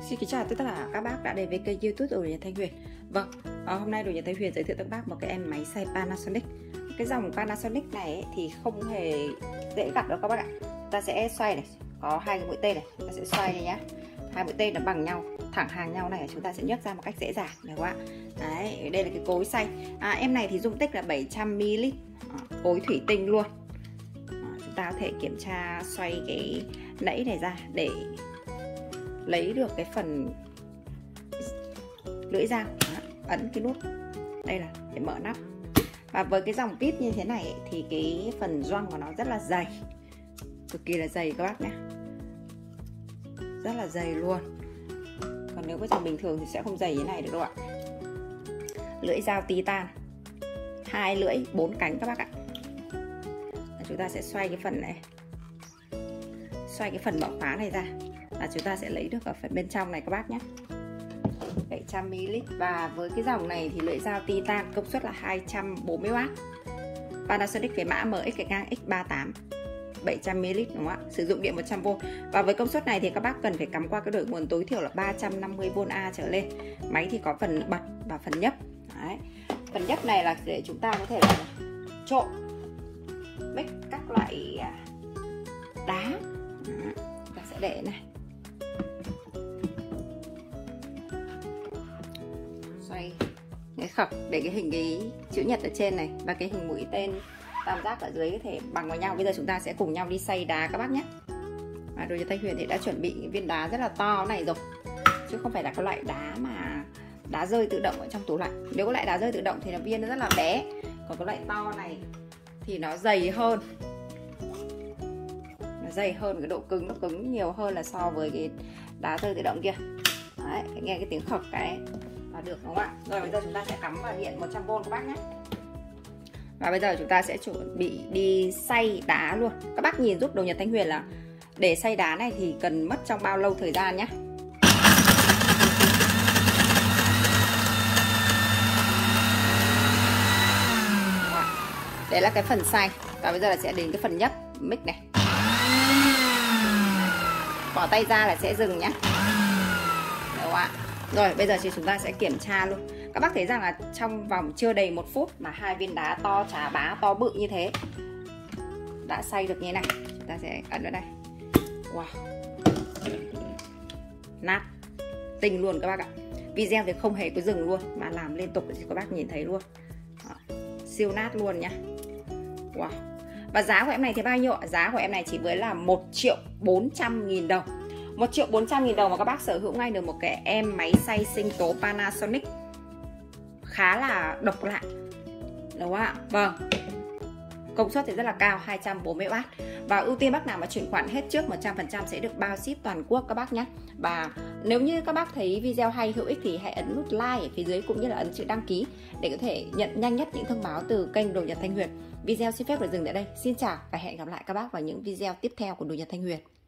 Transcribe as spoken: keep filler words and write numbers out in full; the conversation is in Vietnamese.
Xin kính chào tất cả các bác đã đến với kênh YouTube Đồ Nhật Thanh Huyền. Vâng, à, hôm nay Đồ Nhật Thanh Huyền giới thiệu các bác một cái em máy xay Panasonic. Cái dòng Panasonic này ấy, thì không hề dễ gặp đâu các bác ạ. Ta sẽ xoay này, có hai cái mũi tên này, ta sẽ xoay này nhá. Hai mũi tên nó bằng nhau, thẳng hàng nhau này, chúng ta sẽ nhấc ra một cách dễ dàng, được không ạ? Đấy, đây là cái cối xay. À, em này thì dung tích là bảy trăm mi li lít, à, cối thủy tinh luôn. À, chúng ta có thể kiểm tra xoay cái nẫy này ra để lấy được cái phần lưỡi dao. Đó, ấn cái nút đây là để mở nắp. Và với cái dòng pít như thế này ấy, thì cái phần gioăng của nó rất là dày, cực kỳ là dày các bác nhé, rất là dày luôn. Còn nếu với dòng bình thường thì sẽ không dày như này được đâu ạ. Lưỡi dao titan, hai lưỡi bốn cánh các bác ạ. Và chúng ta sẽ xoay cái phần này, xoay cái phần mở khóa này ra là chúng ta sẽ lấy được ở phần bên trong này các bác nhé. Bảy trăm mi li lít. Và với cái dòng này thì lưỡi dao titan công suất là hai trăm bốn mươi oát. Panasonic cái mã em ích cái ngang X ba mươi tám, bảy trăm mi li lít đúng không ạ? Sử dụng điện một trăm vôn. Và với công suất này thì các bác cần phải cắm qua cái đổi nguồn tối thiểu là ba trăm năm mươi vôn A trở lên. Máy thì có phần bật và phần nhấp. Đấy. Phần nhấp này là để chúng ta có thể là trộn mix các loại đá. Đó. Chúng ta sẽ để này, xoay cái khập để cái hình cái chữ nhật ở trên này và cái hình mũi tên tam giác ở dưới có thể bằng vào nhau. Bây giờ chúng ta sẽ cùng nhau đi xay đá các bác nhé. Và Đồ Nhật Thanh Huyền thì đã chuẩn bị viên đá rất là to này rồi, chứ không phải là cái loại đá mà đá rơi tự động ở trong tủ lạnh. Nếu có loại đá rơi tự động thì là viên nó rất là bé, còn cái loại to này thì nó dày hơn, nó dày hơn, cái độ cứng nó cứng nhiều hơn là so với cái đá rơi tự động kia. Đấy, nghe cái tiếng khập cái là được đúng không ạ? Rồi bây giờ chúng ta sẽ cắm vào điện một trăm vôn các bác nhé. Và bây giờ chúng ta sẽ chuẩn bị đi xay đá luôn. Các bác nhìn giúp Đồ Nhật Thanh Huyền là để xay đá này thì cần mất trong bao lâu thời gian nhé. Đấy là cái phần xay. Và bây giờ là sẽ đến cái phần nhấp mix này. Bỏ tay ra là sẽ dừng nhé. Được không ạ? Rồi bây giờ thì chúng ta sẽ kiểm tra luôn. Các bác thấy rằng là trong vòng chưa đầy một phút mà hai viên đá to chà bá to bự như thế đã xay được như thế này. Chúng ta sẽ ấn vào đây. Wow, nát tinh luôn các bác ạ. Video thì không hề có dừng luôn mà làm liên tục thì các bác nhìn thấy luôn. Đó, siêu nát luôn nhá. Wow. Và giá của em này thì bao nhiêu ạ? Giá của em này chỉ với là một triệu bốn trăm nghìn đồng. Một triệu bốn trăm nghìn đồng mà các bác sở hữu ngay được một cái em máy xay sinh tố Panasonic khá là độc lạ, đúng không ạ? Vâng, công suất thì rất là cao, hai trăm bốn mươi oát. Và ưu tiên bác nào mà chuyển khoản hết trước một trăm phần trăm sẽ được bao ship toàn quốc các bác nhé. Và nếu như các bác thấy video hay hữu ích thì hãy ấn nút like ở phía dưới cũng như là ấn chữ đăng ký để có thể nhận nhanh nhất những thông báo từ kênh Đồ Nhật Thanh Huyền. Video xin phép được dừng tại đây. Xin chào và hẹn gặp lại các bác vào những video tiếp theo của Đồ Nhật Thanh Huyền.